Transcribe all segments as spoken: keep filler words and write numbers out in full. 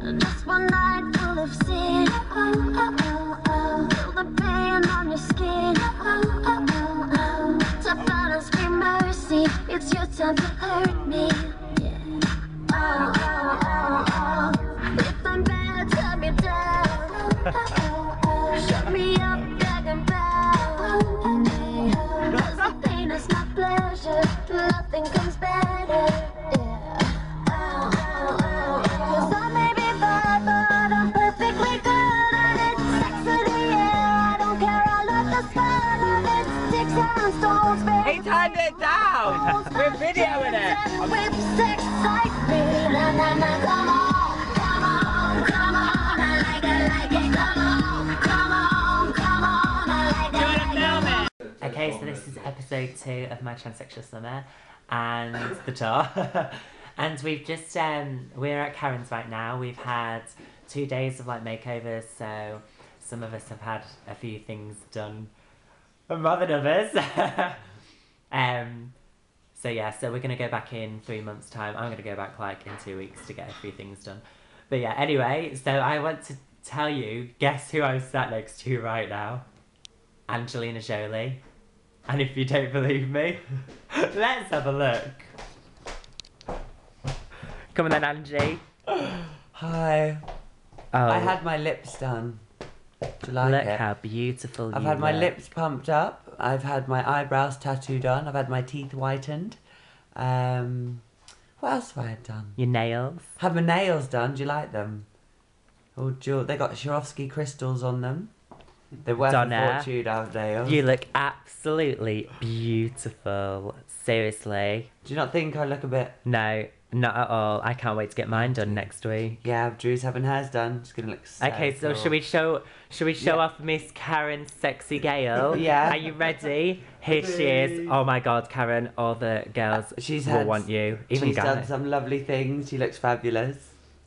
Just one night full of sin. Feel the pain on your skin. Tap out and scream mercy. It's your time to hurt me. Yeah. Oh, oh, oh, oh. If I'm bad, tell me down. Shut me up, beg and bow. Cause the pain is my pleasure. Nothing comes better. Yeah. Oh, oh, oh, oh. Cause I may be bad, but I'm perfectly good at it. Sex of the air, I don't care, I love the smell of it. Sticks and stones, baby. He turned it down! We're videoing it! With sex, excite me. Na, na, na, come on, come on, come on. I like it, like it, come on, come on, come on. I like it, like it. Okay, so this is episode two of my transsexual summer and the tour. And we've just, um, we're at Karen's right now. We've had two days of like makeovers, so some of us have had a few things done more than others. um, so yeah, so we're gonna go back in three months' time. I'm gonna go back like in two weeks to get a few things done. But yeah, anyway, so I want to tell you, guess who I'm sat next to right now? Angelina Jolie. And if you don't believe me, let's have a look. Come on then, Angie. Hi. Oh, I had my lips done. Do you like look it? how beautiful I've you had my look. lips pumped up. I've had my eyebrows tattooed done. I've had my teeth whitened. Um, what else have I had done? Your nails. Had my nails done. Do you like them? Oh, jewel. They got Swarovski crystals on them. They're worth a Donna, fortune, our nails. You look absolutely beautiful. Seriously. Do you not think I look a bit? No, not at all. I can't wait to get mine done next week. Yeah, Drew's having hers done. It's gonna look so Okay, so cool. should we show should we show Yeah. off Miss Karen Sexy Gale? Yeah. Are you ready? Here she is. Oh my god, Karen, all the girls She's will had, want you. Even She's guys. done some lovely things. She looks fabulous.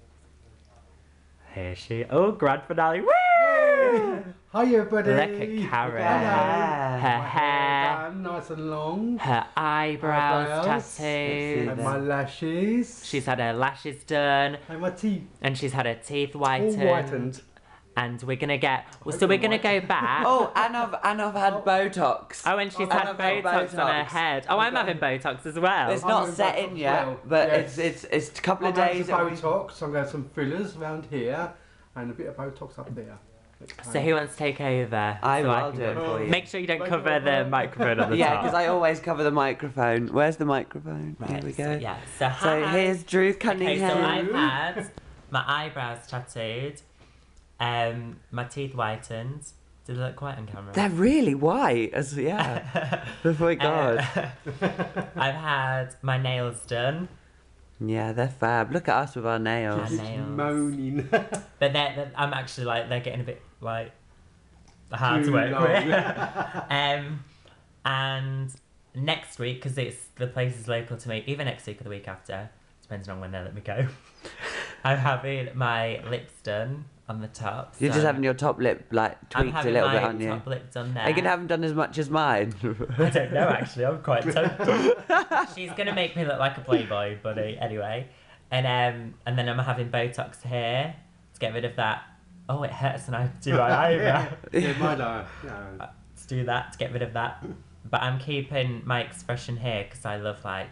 Here she Oh, grand finale. Woo! Hi everybody. Look at Karen. Yeah. Her My hair, done, nice and long. her eyebrows, Eyebrows. tattooed. And my lashes. She's had her lashes done, And my teeth and she's had her teeth all whitened. whitened. And we're gonna get. So we're gonna go back. Oh, and I've, and I've had Botox. Oh, and she's And had I've had Botox, on her Botox. head. Oh, I'm having Botox as well. It's I'm not having set Botox in as yet, well. but Yes. it's it's it's a couple I'm of having days. some it'll be- Botox. I'm going to have some fillers around here and a bit of Botox up there. So who wants to take over? I so will can do go it on. for you. Make sure you don't Make cover it the over. microphone on the Yeah, top. because I always cover the microphone. Where's the microphone? Right, Here we so- go. yeah. So, So hi. here's Drew Okay, so Cunningham. I've had my eyebrows tattooed, um, my teeth whitened. Did it look white on camera? They're really white, as yeah. Oh my god. Uh, I've had my nails done, Yeah, they're fab. Look at us with our nails. And nails. Moaning. but they're, they're, I'm actually like they're getting a bit like hard to Too work long. with. um, and next week, because it's the place is local to me, either next week or the week after, depending on when they let me go. I'm having my lips done on the top. You're so just having your top lip like I'm tweaked a having little my bit, aren't you? top lip done there. Are you gonna have them done as much as mine? I don't know actually. I'm quite tempted. She's gonna make me look like a Playboy bunny anyway, and um, and then I'm having Botox here to get rid of that. Oh, it hurts when I do my eyebrow. Yeah, mine are. No. To do that to get rid of that, but I'm keeping my expression here because I love like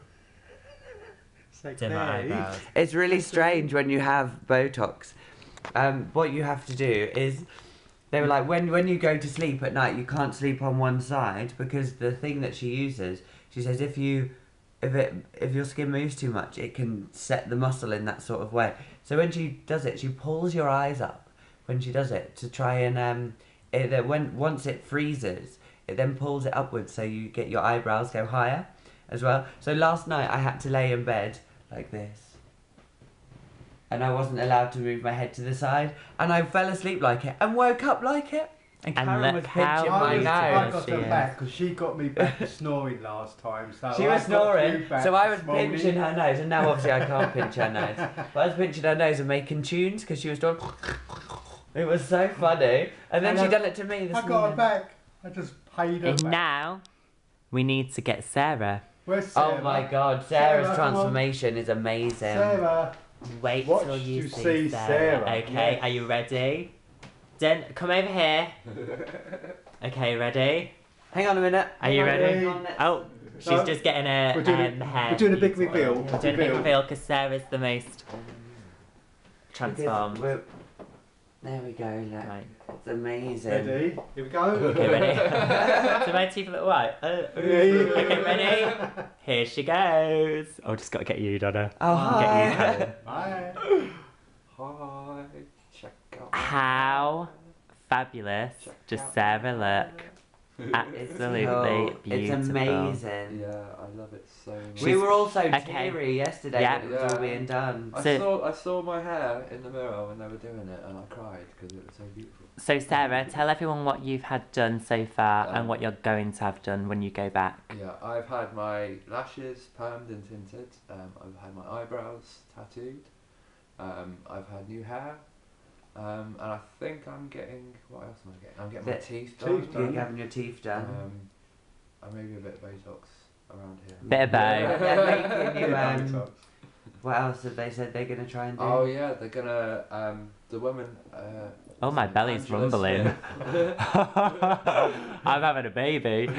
doing my eyebrows. It's really strange when you have Botox. Um, what you have to do is, they were like, when when you go to sleep at night, you can't sleep on one side because the thing that she uses, she says if you, if it if your skin moves too much, it can set the muscle in that sort of way. So when she does it, she pulls your eyes up when she does it to try and um, it, uh, when once it freezes, it then pulls it upwards so you get your eyebrows go higher as well. So last night I had to lay in bed like this. And I wasn't allowed to move my head to the side. And I fell asleep like it and woke up like it. And And Karen look was how pinching I, my was, I nose. got she her is. back because she got me back snoring last time. So She I was got snoring, you back so I was this morning. pinching her nose. And now obviously I can't pinch her nose. But I was pinching her nose and making tunes because she was doing... It was so funny. And then And she I- done it to me this I got morning. her back. I just paid her And back. now we need to get Sarah. Where's Sarah? Oh my god, Sarah's Sarah, come on. transformation is amazing. Sarah. Wait Watch till you, you see, see Sarah. Sarah, Okay, yes. are you ready? Den, come over here. Okay, ready? Hang on a minute. Are Hang you on, ready? hang on, let's- Oh, she's No, just getting a we're doing um, a- hair. we're doing a big beauty. reveal, We're doing a big reveal. reveal because Sarah's the most because transformed. we're- There we go, look. Right. It's amazing. Ready? Here we go. Okay, ready? Do my teeth look white? Uh, okay, ready? Here she goes. Oh, just gotta get you, Donna. Oh, Get you, hi. Helen. Bye. Hi, check out. How fabulous does Sarah look? Absolutely Oh, beautiful. it's amazing. Yeah, I love it so much. We were all so Okay. teary yesterday Yeah. when it was all Yeah. being done. I So- saw I saw my hair in the mirror when they were doing it, and I cried because it was so beautiful. So Sarah, tell everyone what you've had done so far Um, and what you're going to have done when you go back. Yeah, I've had my lashes permed and tinted. Um, I've had my eyebrows tattooed. Um, I've had new hair. Um, and I think I'm getting, what else am I getting? I'm getting my The teeth done. teeth You're having your teeth done. Um, and maybe a bit of Botox around here. Bit of bow. They're making you, Yeah, um, Botox. what else have they said they're going to try and do? Oh yeah, they're gonna, um, the woman, uh, Oh, my what's her name? belly's Angela rumbling. Smith. I'm having a baby.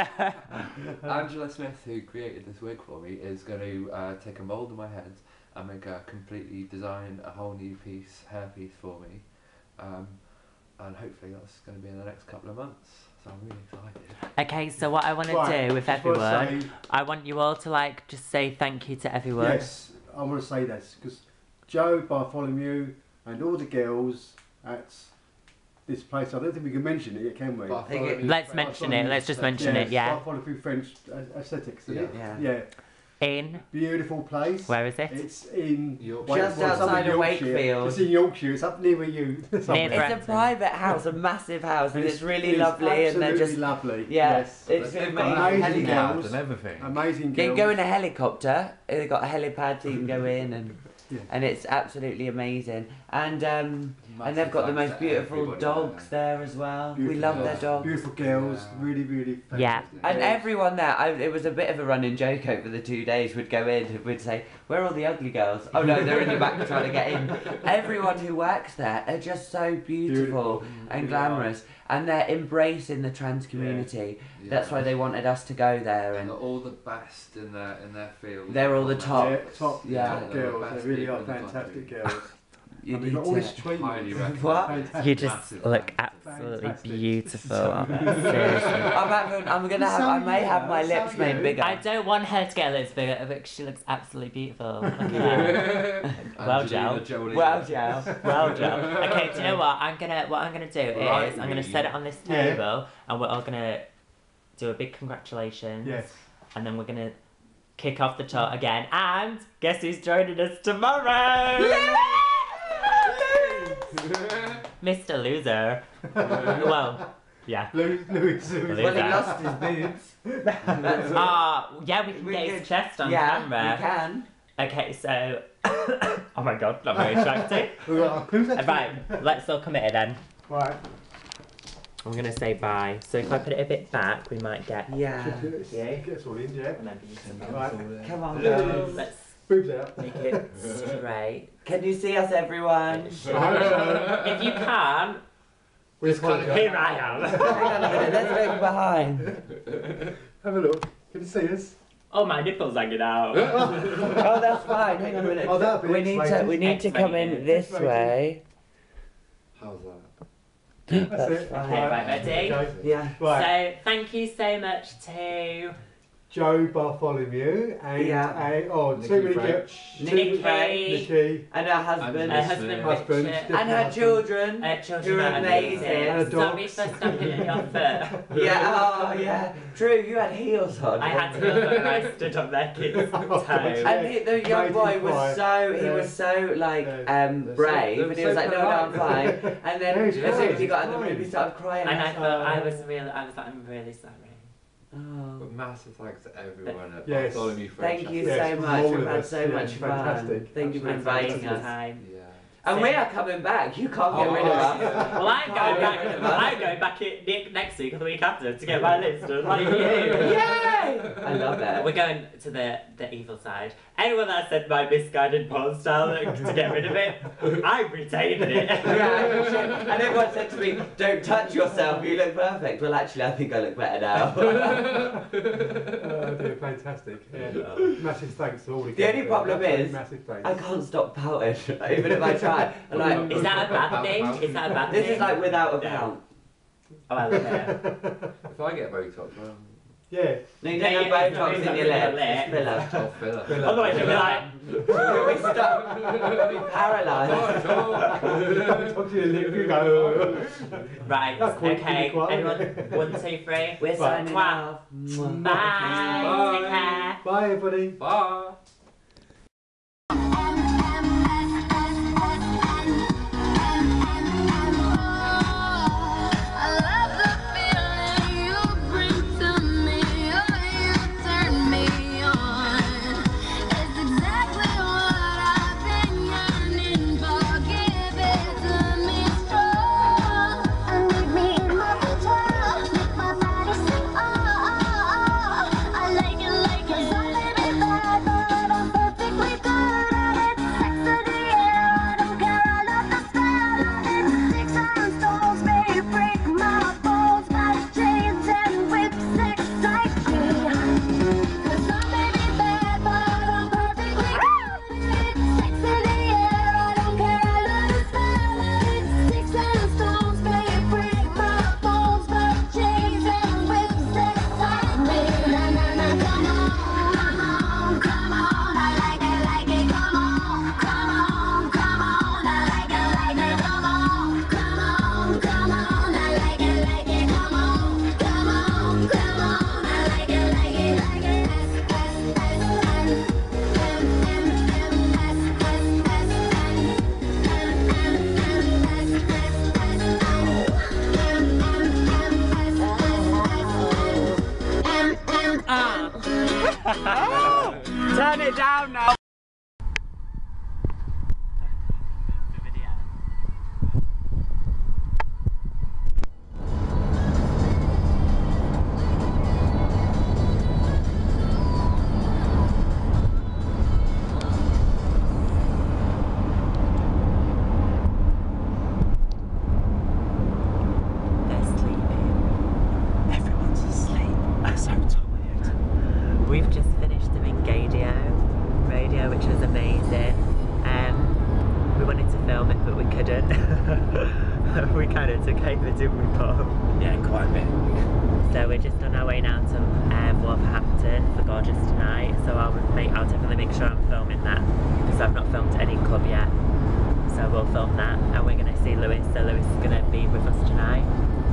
Angela Smith, who created this wig for me, is going to uh, take a mould of my head and make a completely design a whole new piece, hairpiece for me. Um, and hopefully that's going to be in the next couple of months. So I'm really excited. Okay, so what I want to Right, do with just wanna everyone, say- I want you all to like just say thank you to everyone. Yes, I want to say this because Joe Bartholomew and all the girls at this place. I don't think we can mention it yet, can we? But I think thought it- it'd be Let's great. mention it. Let's just mention it. Yeah. Bartholomew French uh, Aesthetics. Isn't it? Yeah. Yeah. In Beautiful place. where is it? It's in Yorkshire. Wait, Just well, it's up in outside of Yorkshire. Wakefield. It's in Yorkshire. It's up near where you. somewhere. Near It's a private house, a massive house, and it's really it's lovely, and they're absolutely just lovely. yeah, Yes. it's They've amazing. got amazing helipad. girls. and everything. Amazing You girls. can go in a helicopter. They've got a helipad, so you can go in, and Yeah. and it's absolutely amazing. And um, and they've Massive got the thanks most to beautiful everybody dogs there. there as well. We Beautiful love girls. their dogs. Beautiful girls. Yeah. Really, really. Yeah. fantastic And girls. everyone there, I, it was a bit of a running joke over the two days. We'd go in, we'd say, "Where are all the ugly girls?" Oh no, they're in the back trying to get in. Everyone who works there are just so beautiful, Beautiful. and Yeah. glamorous, and they're embracing the trans community. That's Yeah. why they wanted us to go there, And and they're all the best in their in their field. They're all the top. Yeah, top, Yeah. top They're the girls. best They really people are in the fantastic country. girls. you and need they've got all this to. treatment. Highly recommend. What? Fantastic. You just Massive look thanks. absolutely Fantastic. beautiful. So- Seriously. I'm having, I'm gonna have, I may have my So lips you- made bigger. I don't want her to get lips bigger, but she looks absolutely beautiful. Look at her. Well, Joe. Angelina Jolie. Well, Joe. Well done. Okay, do you know what? I'm gonna what I'm gonna do Right, is I'm gonna me. set it on this Yeah. table and we're all gonna do a big congratulations. Yes. And then we're gonna kick off the tour again. And guess who's joining us tomorrow? Mister Loser. Well, yeah. Louis, Louis, Louis. Well, he Loser. lost his boobs. That's Ah, yeah, we can We get could- his chest on yeah, camera. we can. Okay, so oh my god, not very attractive. Who's that? Right, let's all commit it then. Right. I'm gonna say bye. So if I put it a bit back, we might get Yeah. Yeah. Get us all in, yeah. and then beautiful. Right. Come on, Hello. girls. Let's Boobs out. make it straight. Can you see us, everyone? If you can, Where's here I am. Hang on a minute. Let's look behind. Have a look. Can you see us? Oh, my nipples hanging out. Oh, that's fine. Hang on a minute. Oh, that'll be we need to. X-rated. We need to come in X-rated. this X-rated. way. How's that? That's, That's it. fine. Okay, right, ready? Okay. Yeah. Right. So thank you so much to Joe Bartholomew and Yeah. a, oh, Nikki too many French. girls. Nikki, Nikki. And her husband. her husband, Husband. Richard, And her children. uh, children You're are amazing. And a Sorry dogs. for stomping on your foot. Yeah. Oh, yeah. True. You had heels on. I had to go and I stood on their kids' toes. And he, the young Amazing boy was quiet. so he Yeah. was so like Yeah. um They're so- brave, they're and he so was like, no, no, I'm polite. fine. And then Yeah, as he's soon as fine, he got in the he's room, he fine. started crying. And I was thought I like, was really, I was like, I'm really sorry. oh. But massive thanks to everyone at Yes. Bartholomew French. Thank you Yes, so from much. all We've of had us. so Yeah, much fun. fantastic. Thank you for Absolutely inviting Fantastic us. time. Yeah. And So- we are coming back. You can't get Oh, rid of us. yeah. Well, I'm Oh, going back. yeah. Well, I'm going back in, ne- next week or the week after to get my lips done, like you. Yay! I love it. We're going to the the evil side. anyone that said my misguided porn style like, to get rid of it, I retained it. Yeah, and everyone said to me, don't touch yourself, you look perfect. Well, actually, I think I look better now. Oh dear, fantastic. Yeah. Massive thanks to all the The only guests. problem is, Massive thanks. I can't stop pouting, even if I try. And like, Is that a bad thing? Is that a bad this thing? is like without a No. pout. Oh, I love it. If I get Botox, well, Yeah. No, you Yeah, don't have yeah, Botox it's in not your in your lips, lip. it's filler. I'll fill up. Otherwise, you'll be like, You'll be stuck, you'll be paralysed. Talk to your lip, you go. right, That's quite okay, quiet, anyone, isn't it? one, two, three. We're signing Mwah. off. Mwah. Bye. Take care. Bye, everybody. Bye. I love the feeling you bring to me. Oh, you turn me on. It's exactly what I've been yearning for. Give it to me strong. And make me in my control. Make my body sing. Oh, oh, oh. I like it, like it. 'Cause I may be bad, but I'm perfectly good at it. Sex of the air, I don't care. I love the smell of it. Sticks and stones may break my bones, but chains and whips excite me. 'Cause I may be bad, but I'm perfectly good at it. Sex of the air, I don't care. I love the smell of it. Sticks and stones may break my bones, but chains and whips excite me. Na na na, come on, come on, come on. I like it, like it. Come on, come on, come on. I like it, like it. Come on, come on, come on. I like it, like it. Come on, come on, come on. I like it, like it, like it. S S S N M M M S S S N M M M S S S N M M M S S S N M M. Turn it down now. They're sleeping. Everyone's asleep. I'm so tired. We've just finished doing Gadio radio, which was amazing. Um, we wanted to film it, but we couldn't. We kind of took over, didn't we, Paul? Yeah, quite a bit. So we're just on our way now to um, Wolverhampton for Gorgeous Tonight. So I'll make, I'll definitely make sure I'm filming that because I've not filmed any club yet. So we'll film that, and we're going to see Lewis. So Lewis is going to be with us tonight.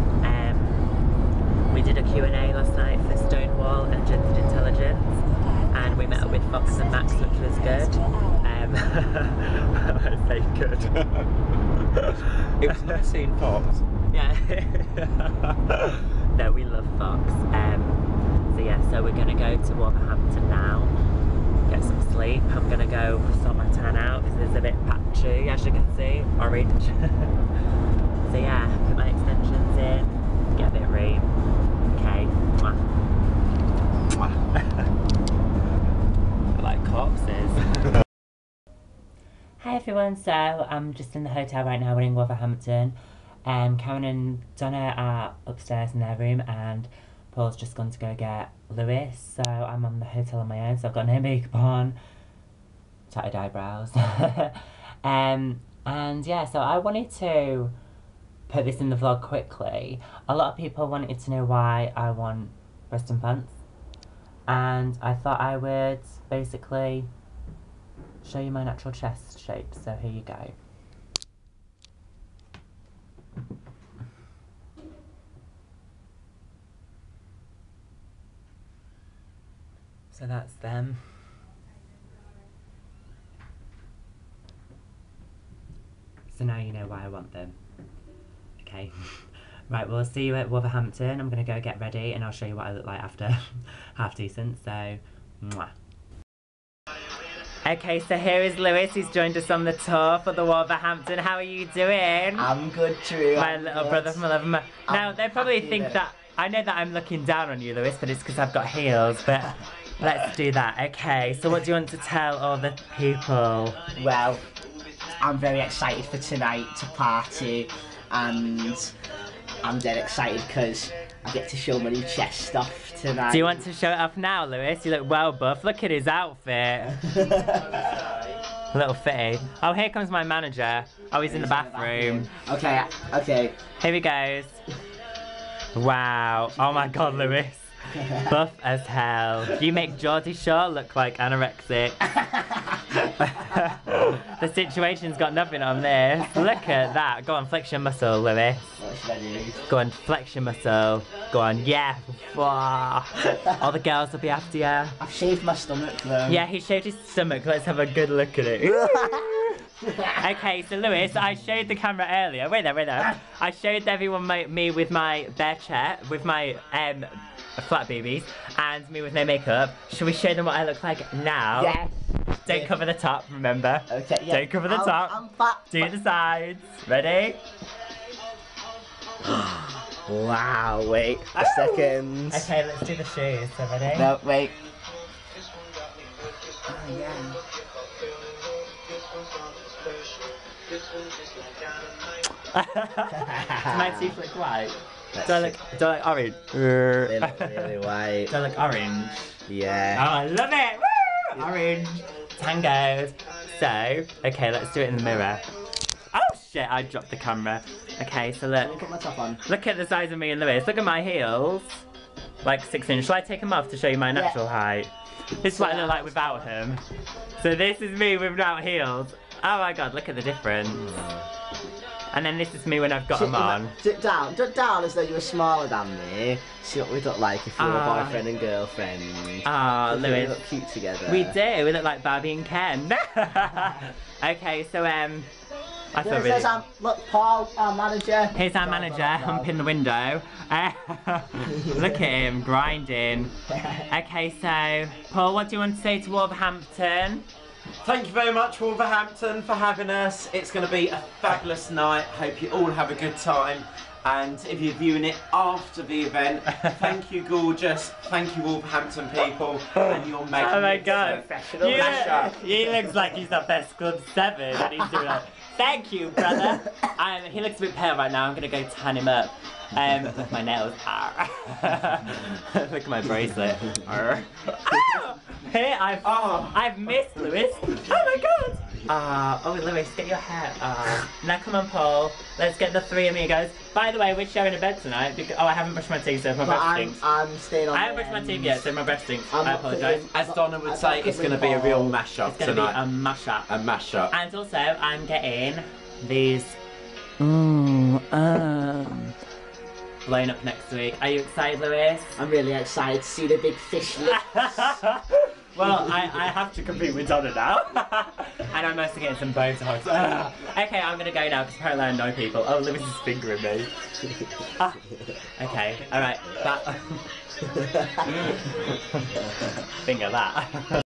Um, we did a Q and A last night for Stonewall and Gendered Intelligence, and we met up with Fox and Max, which was good. Um, I say good. It was nice seeing Fox. Yeah. No, we love Fox. Um, so yeah, so we're gonna go to Wolverhampton now, get some sleep. I'm gonna go sort my tan out because it's a bit patchy, as you can see, orange. So yeah, put my extensions in, get a bit of ream. Okay. Mwah. I like corpses. Hi everyone, so I'm just in the hotel right now, we're in Wolverhampton. Um, Karen and Donna are upstairs in their room, and Paul's just gone to go get Lewis, so I'm on the hotel on my own, so I've got no makeup on, tatted eyebrows. um, and yeah, so I wanted to put this in the vlog quickly. A lot of people wanted to know why I want breast implants, and I thought I would basically show you my natural chest shape, so here you go. So that's them. So now you know why I want them. Okay. Right, we'll see you at Wolverhampton. I'm going to go get ready and I'll show you what I look like after. Half decent, so mwah. Okay, so here is Lewis. He's joined us on the tour for the Wolverhampton. How are you doing? I'm good, True. My I'm little good. brother from eleven. Now, I'm they probably happy think with it. that, I know that I'm looking down on you, Lewis, but it's because I've got heels, but Let's do that. Okay, so what do you want to tell all the people? Well, I'm very excited for tonight to party, and I'm dead excited because I get to show my new chest stuff tonight. Do you want to show it off now, Lewis? You look well buff. Look at his outfit. A little fitty. Oh, here comes my manager. Oh, he's in the bathroom. Okay, okay. Here he goes. Wow. Oh my god, Lewis. Buff as hell. You make Geordie Shore look like anorexic. The situation's got nothing on this. Look at that. Go on, flex your muscle, Lewis. What should I do? Go on, flex your muscle. Go on, yeah. Wow. All the girls will be after you. I've shaved my stomach though. Yeah, he shaved his stomach. Let's have a good look at it. Okay, so Lewis, I showed the camera earlier. Wait there, wait there. I showed everyone my, me with my bare chest, with my um, flat boobies, and me with no makeup. Should we show them what I look like now? Yes. Don't cover the top, remember? Okay, yeah. Don't cover the I'm, top. I'm back. Do the sides. Ready? Wow, wait a second. Okay, let's do the shoes. So ready? No, wait. Oh, yeah. Do my teeth look white? Do I look, do I look orange? They look really white. Do I look orange? Yeah. Oh, I love it! Woo! Orange. Tangos. So, okay, let's do it in the mirror. Oh shit, I dropped the camera. Okay, so Let me look. put my top on. Look at the size of me and Lewis. Look at my heels. Like six inch. Shall I take them off to show you my natural Yeah. height? This is what I look like without him. So this is me without heels. Oh my god, look at the difference. And then this is me when I've got them on. Sit down, sit down as though you were smaller than me. See what we look like if we were Ah. boyfriend and girlfriend. Ah, We Lewis. look cute together. We do. We look like Barbie and Ken. Okay, so um, I feel There's, really. there's our, look, Paul, our manager. Here's our manager humping the window. Uh, look at him grinding. Okay, so Paul, what do you want to say to Wolverhampton? Thank you very much, Wolverhampton, for having us. It's going to be a fabulous night. Hope you all have a good time. And if you're viewing it after the event, thank you, gorgeous. Thank you, Wolverhampton people. And you're magnificent. Oh my god. Professional. You Mash up. look, he looks like he's at Best Club seven and he's doing like, thank you, brother. Um, he looks a bit pale right now. I'm going to go tan him up. Um, with my nails. Look at my bracelet. Here, I've, Oh. I've missed Lewis. Oh my god. Uh, oh, Lewis, get your hair. Uh, now come on, Paul. Let's get the three amigos. By the way, we're sharing a bed tonight. Because, oh, I haven't brushed my teeth, so my But breath I'm, stinks. I'm staying on I haven't the brushed my end. teeth yet, so my breath stinks. I'm I not apologise. covering- As Donna would I'm say, not it's going to covering be a real Paul. mash-up It's going to be tonight. a mashup. A mash-up. And also, I'm getting these. Mmm, um. Blown up next week. Are you excited, Lewis? I'm really excited to see the big fish lips. Well, I, I have to compete with Donna now. And I'm mostly getting some Botox. Ugh. Okay, I'm gonna go now because apparently I know people. Oh, Lewis is fingering me. Ah. Okay, alright. That. Finger that.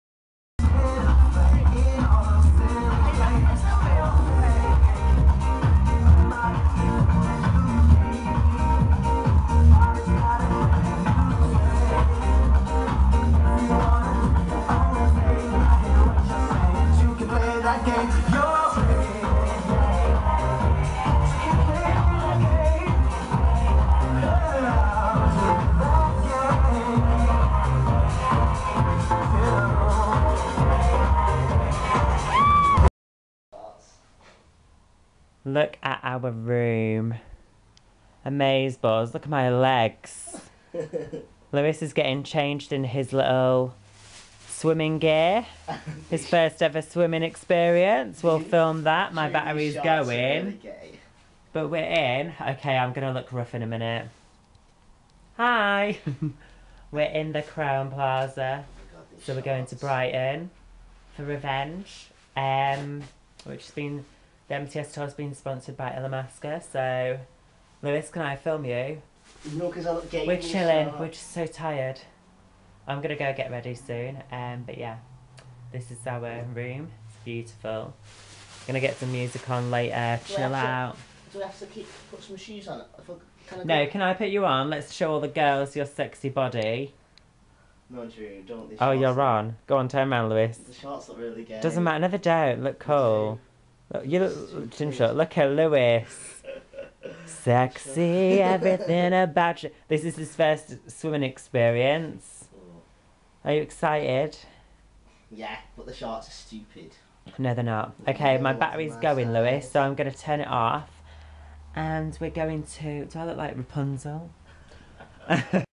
Look at our room. Amazeballs. Look at my legs. Lewis is getting changed in his little swimming gear. His first ever swimming experience. We'll film that. My battery's going. But we're in. Okay, I'm gonna look rough in a minute. Hi! We're in the Crown Plaza. So we're going to Brighton for Revenge. Um, which has been, the M T S tour's been sponsored by Illamasqua. So, Lewis, can I film you? No, because I look gay. We're chilling. We're just so tired. I'm gonna go get ready soon. Um, but yeah, this is our room. It's beautiful. Gonna get some music on later. Do I Chill have to- out. Do I have to keep put some shoes on? If I- Can I No, go- can I put you on? Let's show all the girls your sexy body. No, Drew, don't. The Oh, shorts you're look- on. Go on, turn around, Lewis. The shorts look really gay. Doesn't matter, never don't. Look cool. Look, you look, Jim Short, look at Lewis. Sexy, everything about you. This is his first swimming experience. Are you excited? Yeah, but the shorts are stupid. No, they're not. Okay, my battery's going, Lewis, so I'm going to turn it off. And we're going to... Do I look like Rapunzel?